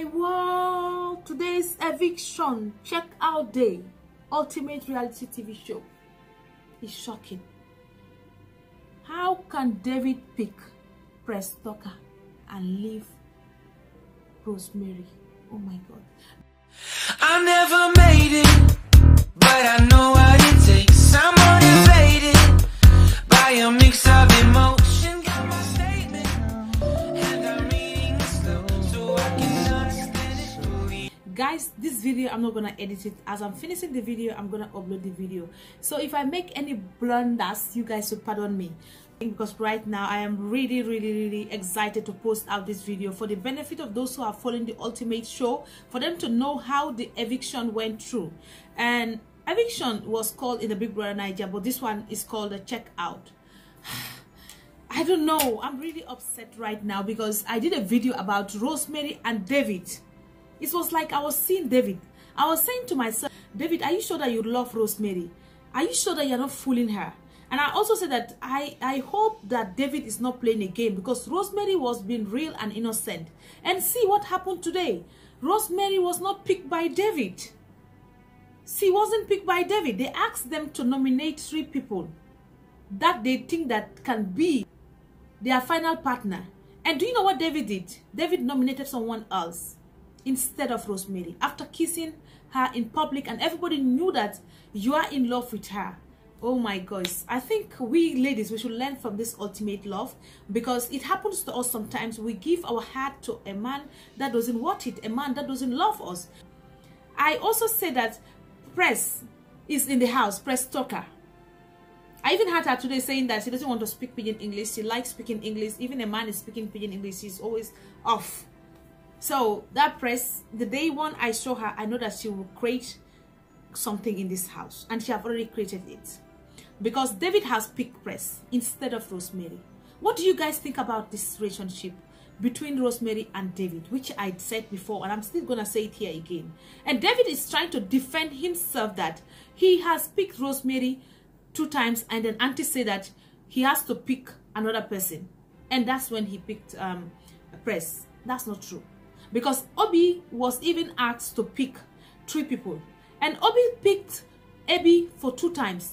world, today's eviction check out day, ultimate reality TV show is shocking. How can David pick Press Tucker and leave Rosemary? Oh my God. I never made it, but I know what it takes. I'm motivated by a mix of emotion. Got my statement, and I'm reading it slow so I can understand it fully. Guys, this video I'm not gonna edit it. As I'm finishing the video, I'm gonna upload the video. So if I make any blunders, you guys should pardon me, because right now I am really excited to post out this video for the benefit of those who are following the ultimate show, for them to know how the eviction went through. And eviction was called in the Big Brother Niger, but this one is called a check out. I don't know, I'm really upset right now because I did a video about Rosemary and David. It was like I was seeing David. I was saying to myself, David, are you sure that you love Rosemary? Are you sure that you're not fooling her? And I also said that I hope that David is not playing a game, because Rosemary was being real and innocent. And see what happened today. Rosemary was not picked by David. She wasn't picked by David. They asked them to nominate 3 people that they think that can be their final partner. And do you know what David did? David nominated someone else instead of Rosemary, after kissing her in public, and everybody knew that you are in love with her. Oh my gosh, I think we ladies, we should learn from this ultimate love, because it happens to us sometimes. We give our heart to a man that doesn't want it, a man that doesn't love us. I also say that Press is in the house, Press Tucker. I even heard her today saying that she doesn't want to speak pidgin English. She likes speaking English. Even a man is speaking pidgin English, she's always off. So that Press, the day one I saw her, I know that she will create something in this house, and she have already created it, because David has picked Press instead of Rosemary. What do you guys think about this relationship between Rosemary and David, which I said before, and I'm still gonna say it here again? And David is trying to defend himself that he has picked Rosemary 2 times, and then Auntie said that he has to pick another person, and that's when he picked Press. That's not true, because Obi was even asked to pick 3 people, and Obi picked Abby for 2 times.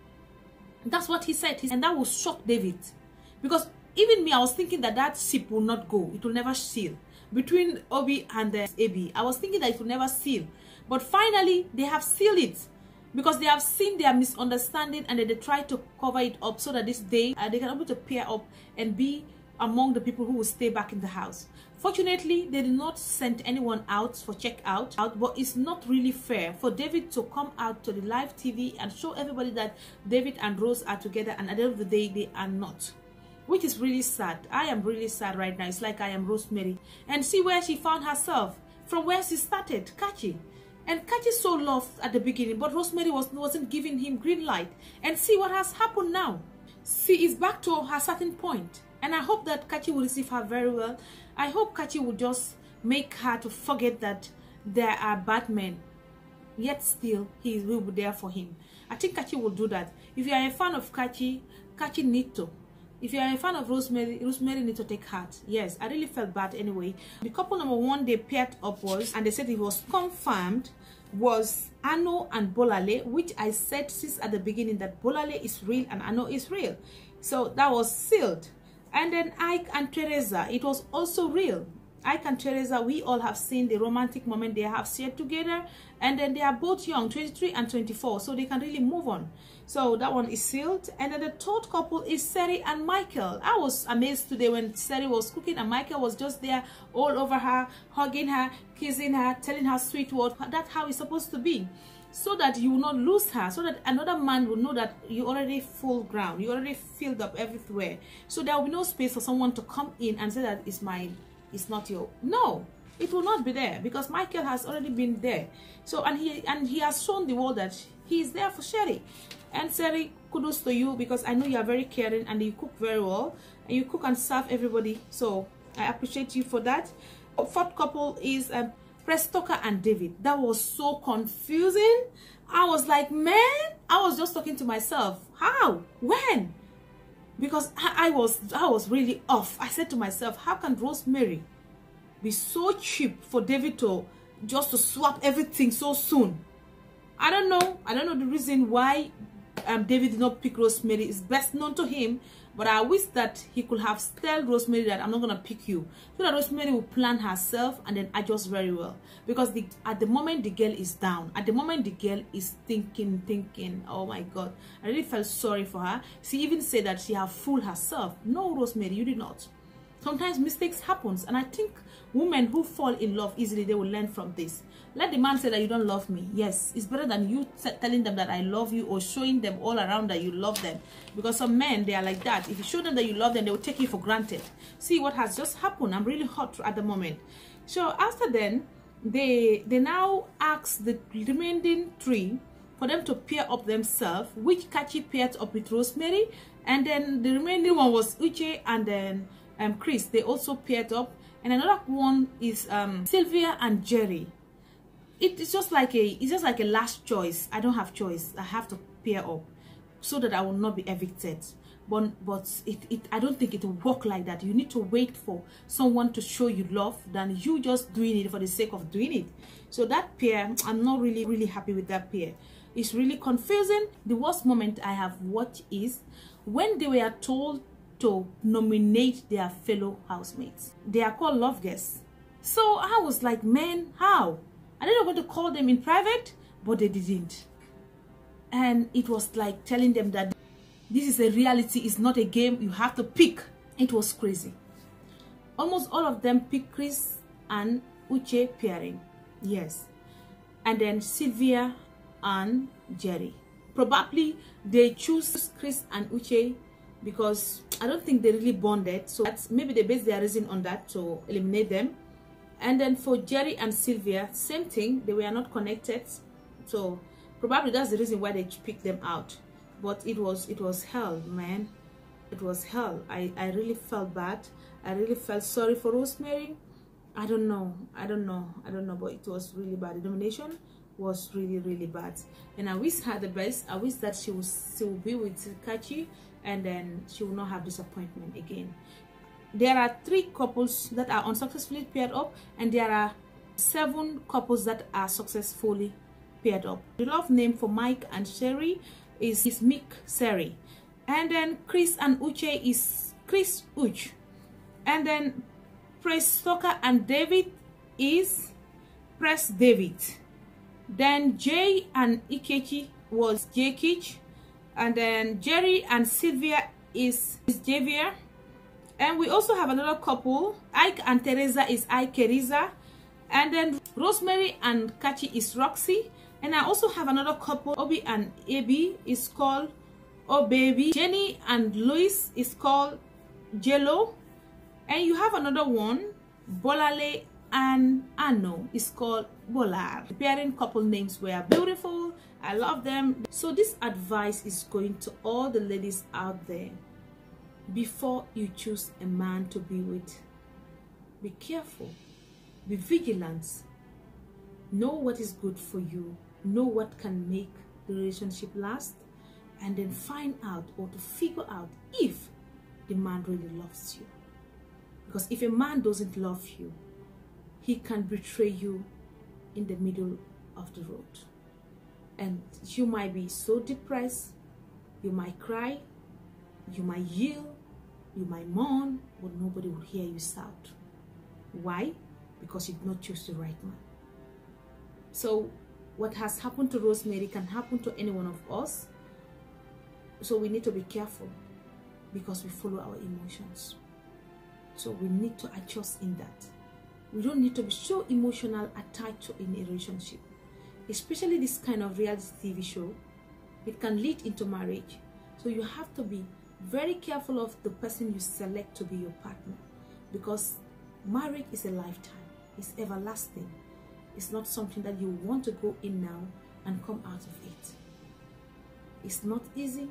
That's what he said, and that will shock David, because even me, I was thinking that that ship will not go, it will never sail. Between Obi and Abby, I was thinking that it will never sail, but finally they have sealed it, because they have seen their misunderstanding, and then they try to cover it up so that this day they can be able to pair up and be among the people who will stay back in the house. Fortunately, they did not send anyone out for check out, but it's not really fair for David to come out to the live TV and show everybody that David and Rose are together, and at the end of the day they are not, which is really sad. I am really sad right now. It's like I am Rosemary, and see where she found herself from where she started, Kachi. And Kachi so loved at the beginning, but Rosemary wasn't giving him green light, and see what has happened now. She is back to her certain point, and I hope that Kachi will receive her very well. I hope Kachi will just make her to forget that there are bad men, yet still he will be there for him. I think Kachi will do that. If you are a fan of Kachi, Kachi need to. If you are a fan of Rosemary, Rosemary need to take heart. Yes, I really felt bad anyway. The couple number 1 they paired up was, and they said it was confirmed, was Ano and Bolale, which I said since at the beginning that Bolale is real and Ano is real. So that was sealed. And then Ike and Teresa, it was also real. Ike and Teresa, we all have seen the romantic moment they have shared together, and then they are both young, 23 and 24, so they can really move on. So that one is sealed. And then the 3rd couple is Seri and Michael. I was amazed today when Seri was cooking and Michael was just there all over her, hugging her, kissing her, telling her sweet words. That's how it's supposed to be, so that you will not lose her, so that another man will know that you already full ground, you already filled up everywhere, so there will be no space for someone to come in and say that it's mine, it's not your. No, it will not be there, because Michael has already been there. So and he has shown the world that he is there for Sherry. And Sherry, kudos to you, because I know you are very caring and you cook very well, and you cook and serve everybody, so I appreciate you for that. 4th couple is Press Tucker and David. That was so confusing. I was like, man, I was just talking to myself, how, when? Because I was really off. I said to myself, how can Rosemary be so cheap for David to just to swap everything so soon. I don't know the reason why David did not pick Rosemary. It's best known to him, but I wish that he could have told Rosemary that I'm not gonna pick you, so that Rosemary will plan herself and then adjust very well. Because at the moment the girl is down, at the moment the girl is thinking, oh my God, I really felt sorry for her. She even said that she have fooled herself. No, Rosemary, you did not. Sometimes mistakes happens, and I think women who fall in love easily, they will learn from this. Let the man say that you don't love me. Yes, it's better than you telling them that I love you, or showing them all around that you love them. Because some men, they are like that. If you show them that you love them, they will take you for granted. See what has just happened. I'm really hot at the moment. So after then, they now ask the remaining 3 for them to pair up themselves, which Kachi paired up with Rosemary, and then the remaining one was Uche and then Chris. They also paired up, and another one is Sylvia and Jerry. It's just like a last choice. I don't have choice. I have to pair up so that I will not be evicted. But I don't think it will work like that. You need to wait for someone to show you love than you just doing it for the sake of doing it. So that pair, I'm not really happy with that pair. It's really confusing. The worst moment I have watched is when they were told to nominate their fellow housemates. They are called love guests. So I was like, man, how? Are they not going to call them in private? But they didn't. And it was like telling them that this is a reality, it's not a game, you have to pick. It was crazy. Almost all of them picked Chris and Uche pairing. Yes. And then Sylvia and Jerry. Probably they choose Chris and Uche because I don't think they really bonded. So that's, maybe they base their reason on that to eliminate them. And then for Jerry and Sylvia, same thing. They were not connected. So probably that's the reason why they picked them out. But it was hell, man. It was hell. I really felt bad. I really felt sorry for Rosemary. I don't know, but it was really bad. The nomination was really bad, and I wish her the best. I wish that she will be with Kachi, and then she will not have disappointment again. There are 3 couples that are unsuccessfully paired up, and there are 7 couples that are successfully paired up. The love name for Mike and Sherry is Mick Seri, and then Chris and Uche is Chris Uch, and then Press Stoker and David is Press David. Then Jay and Ikechi was Jekich, and then Jerry and Sylvia is Javier. And we also have another couple, Ike and Teresa is Ike Teresa, and then Rosemary and Kachi is Roxy. And I also have another couple, Obi and Abby is called Oh Baby. Jenny and Louis is called Jello. And you have another one, Bolale and Ano is called Bolar. The pairing couple names were beautiful. I love them. So this advice is going to all the ladies out there. Before you choose a man to be with, be careful, be vigilant, know what is good for you, know what can make the relationship last, and then find out or to figure out if the man really loves you. Because if a man doesn't love you, he can betray you in the middle of the road. And you might be so depressed, you might cry, you might yield, you might mourn, but nobody will hear you shout. Why? Because you did not choose the right man. So what has happened to Rosemary can happen to any one of us. So we need to be careful because we follow our emotions. So we need to adjust in that. We don't need to be so emotional attached in a relationship. Especially this kind of reality TV show, it can lead into marriage. So you have to be very careful of the person you select to be your partner, because marriage is a lifetime. It's everlasting. It's not something that you want to go in now and come out of it. It's not easy.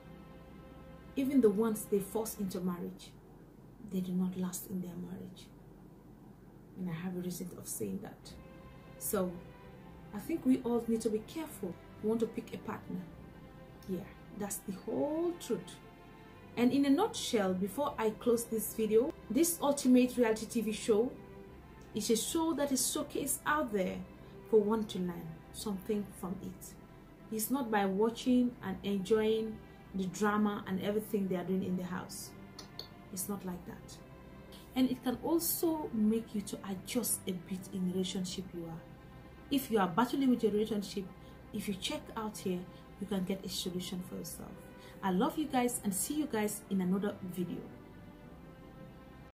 Even the ones they force into marriage, they do not last in their marriage. And I have a reason of saying that. So I think we all need to be careful. We want to pick a partner. Yeah, that's the whole truth. And in a nutshell, before I close this video, this ultimate reality TV show It's a show that is showcased out there for one to learn something from it. It's not by watching and enjoying the drama and everything they are doing in the house. It's not like that. And it can also make you to adjust a bit in the relationship you are. If you are battling with your relationship, if you check out here, you can get a solution for yourself. I love you guys and see you guys in another video.